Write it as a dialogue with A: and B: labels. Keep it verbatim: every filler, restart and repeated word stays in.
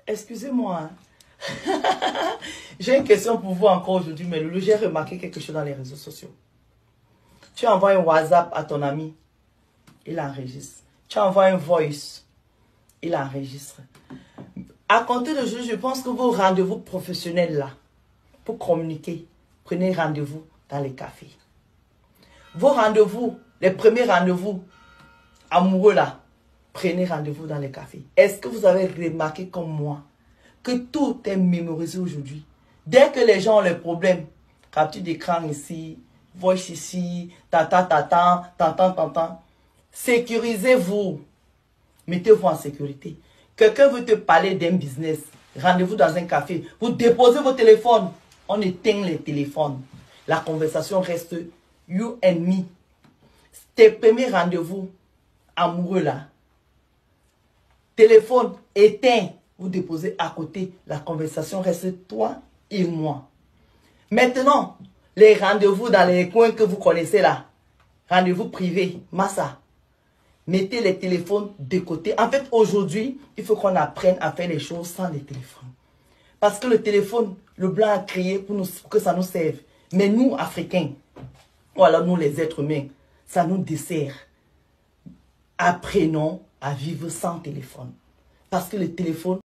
A: Excusez-moi. Hein. J'ai une question pour vous encore aujourd'hui, mais Loulou, j'ai remarqué quelque chose dans les réseaux sociaux. Tu envoies un WhatsApp à ton ami, il enregistre. Tu envoies un voice, il enregistre. À compter de aujourd'hui, je pense que vos rendez-vous professionnels là, pour communiquer, prenez rendez-vous dans les cafés. Vos rendez-vous, les premiers rendez-vous amoureux là, prenez rendez-vous dans les cafés. Est-ce que vous avez remarqué comme moi que tout est mémorisé aujourd'hui? Dès que les gens ont les problèmes, capture d'écran ici, voice ici, tata, tata, tata, tata, sécurisez-vous. Mettez-vous en sécurité. Quelqu'un veut te parler d'un business, rendez-vous dans un café, vous déposez vos téléphones, on éteint les téléphones. La conversation reste you and me. Tes premiers rendez-vous amoureux là, téléphone éteint, vous déposez à côté, la conversation reste toi et moi. Maintenant, les rendez-vous dans les coins que vous connaissez là, rendez-vous privés, massa, mettez les téléphones de côté. En fait, aujourd'hui, il faut qu'on apprenne à faire les choses sans les téléphones. Parce que le téléphone, le blanc a créé pour, nous, pour que ça nous serve. Mais nous, Africains, ou alors nous les êtres humains, ça nous dessert. Apprenons à vivre sans téléphone. Parce que le téléphone